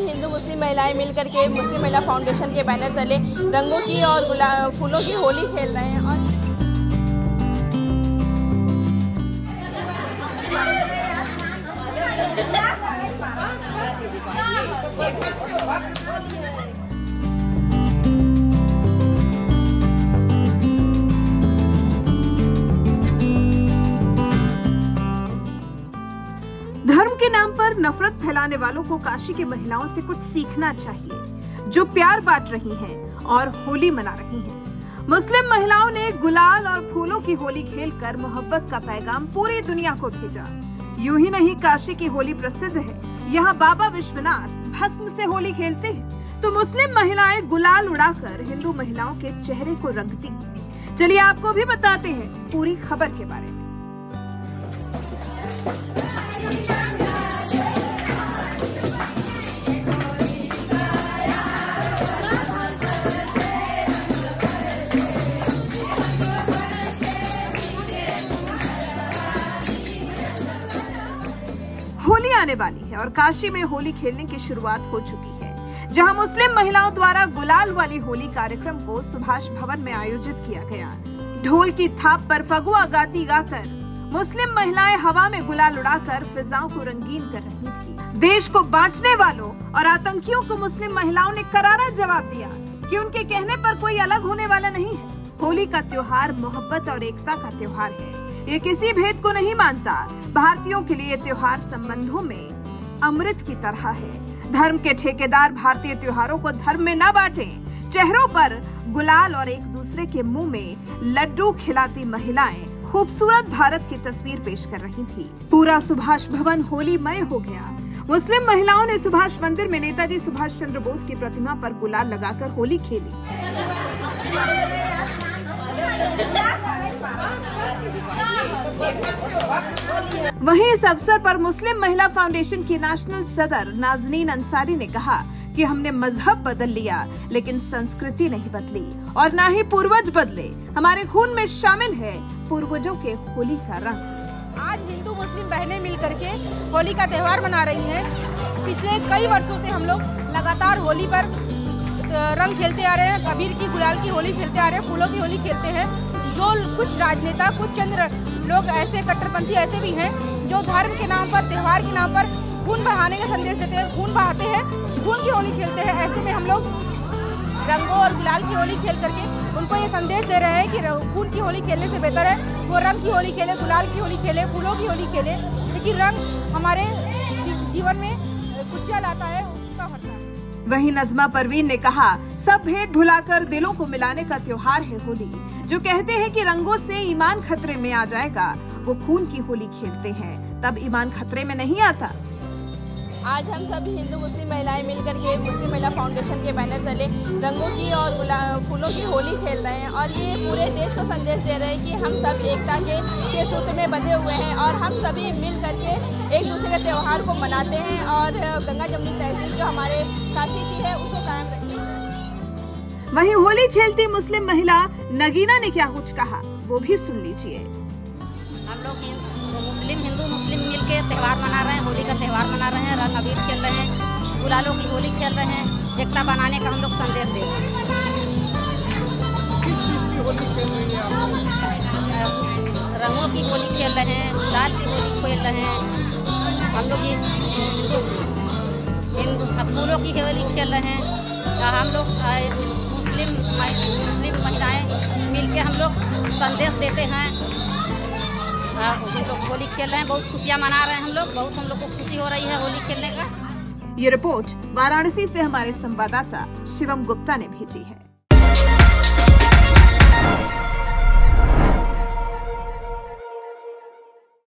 हिंदू मुस्लिम महिलाएं मिलकर के मुस्लिम महिला फाउंडेशन के बैनर तले रंगों की और फूलों की होली खेल रहे हैं। और धर्म के नाम पर नफरत फैलाने वालों को काशी की महिलाओं से कुछ सीखना चाहिए, जो प्यार बांट रही हैं और होली मना रही हैं। मुस्लिम महिलाओं ने गुलाल और फूलों की होली खेलकर मोहब्बत का पैगाम पूरी दुनिया को भेजा। यूं ही नहीं, काशी की होली प्रसिद्ध है। यहाँ बाबा विश्वनाथ भस्म से होली खेलते हैं, तो मुस्लिम महिलाएं गुलाल उड़ाकर हिंदू महिलाओं के चेहरे को रंगती हैं। चलिए आपको भी बताते हैं पूरी खबर के बारे में। होली आने वाली है और काशी में होली खेलने की शुरुआत हो चुकी है, जहां मुस्लिम महिलाओं द्वारा गुलाल वाली होली कार्यक्रम को सुभाष भवन में आयोजित किया गया। ढोल की थाप पर फगुआ गाती गाकर मुस्लिम महिलाएं हवा में गुलाल उड़ाकर फिजाओं को रंगीन कर रही थी। देश को बांटने वालों और आतंकियों को मुस्लिम महिलाओं ने करारा जवाब दिया कि उनके कहने पर कोई अलग होने वाला नहीं है। होली का त्योहार मोहब्बत और एकता का त्योहार है। ये किसी भेद को नहीं मानता। भारतीयों के लिए त्योहार संबंधों में अमृत की तरह है। धर्म के ठेकेदार भारतीय त्योहारों को धर्म में न बांटें। चेहरों पर गुलाल और एक दूसरे के मुंह में लड्डू खिलाती महिलाएं खूबसूरत भारत की तस्वीर पेश कर रही थी। पूरा सुभाष भवन होलीमय हो गया। मुस्लिम महिलाओं ने सुभाष मंदिर में नेताजी सुभाष चंद्र बोस की प्रतिमा पर गुलाल लगाकर होली खेली। वहीं इस अवसर पर मुस्लिम महिला फाउंडेशन की नेशनल सदर नाजनीन अंसारी ने कहा कि हमने मजहब बदल लिया, लेकिन संस्कृति नहीं बदली और ना ही पूर्वज बदले। हमारे खून में शामिल है पूर्वजों के होली का रंग। आज हिंदू मुस्लिम बहनें मिलकर के होली का त्योहार मना रही हैं। पिछले कई वर्षों से हम लोग लगातार होली पर रंग खेलते आ रहे हैं, अबीर की गुलाल की होली खेलते आ रहे हैं, फूलों की होली खेलते हैं। जो कुछ राजनेता, कुछ चंद्र लोग ऐसे कट्टरपंथी ऐसे भी हैं जो धर्म के नाम पर, त्योहार के नाम पर खून बहाने का संदेश देते हैं, खून बहाते हैं, खून की होली खेलते हैं। ऐसे में हम लोग रंगों और गुलाल की होली खेल करके उनको ये संदेश दे रहे हैं कि खून की होली खेलने से बेहतर है वो रंग की होली खेले, गुलाल की होली खेले, फूलों की होली खेले। लेकिन रंग हमारे जीवन में खुशियाँ लाता है, उसका भरता है। वहीं नज़मा परवीन ने कहा, सब भेद भुलाकर दिलों को मिलाने का त्योहार है होली। जो कहते हैं कि रंगों से ईमान खतरे में आ जाएगा, वो खून की होली खेलते हैं, तब ईमान खतरे में नहीं आता। आज हम सभी हिंदू मुस्लिम महिलाएं मिलकर के मुस्लिम महिला फाउंडेशन के बैनर तले रंगों की और फूलों की होली खेल रहे हैं। और ये पूरे देश को संदेश दे रहे हैं कि हम सब एकता के सूत्र में बंधे हुए हैं और हम सभी मिल करके एक दूसरे के त्योहार को मनाते हैं और गंगा जमुनी तहजीब जो हमारे काशी की है उसको कायम रखते हैं। वहीं होली खेलती मुस्लिम महिला नगीना ने क्या कुछ कहा, वो भी सुन लीजिए। हम लोग हिंदू मुस्लिम मिल के त्यौहार मना रहे हैं, होली का त्यौहार मना रहे हैं, रंग अबीर खेल रहे हैं, गुलालों की होली खेल रहे हैं, एकता बनाने का हम लोग संदेश दे रहे हैं। रंगों की होली खेल रहे हैं, गुलाल की होली खेल रहे हैं, हम लोग हिंदू फूलों की होली खेल रहे हैं। हम लोग मुस्लिम महिलाएं मिल के हम लोग संदेश देते हैं। हम लोग होली खेल रहे हैं, बहुत खुशियाँ मना रहे हैं। हम लोग को खुशी हो रही है होली खेलने का। ये रिपोर्ट वाराणसी से हमारे संवाददाता शिवम गुप्ता ने भेजी है।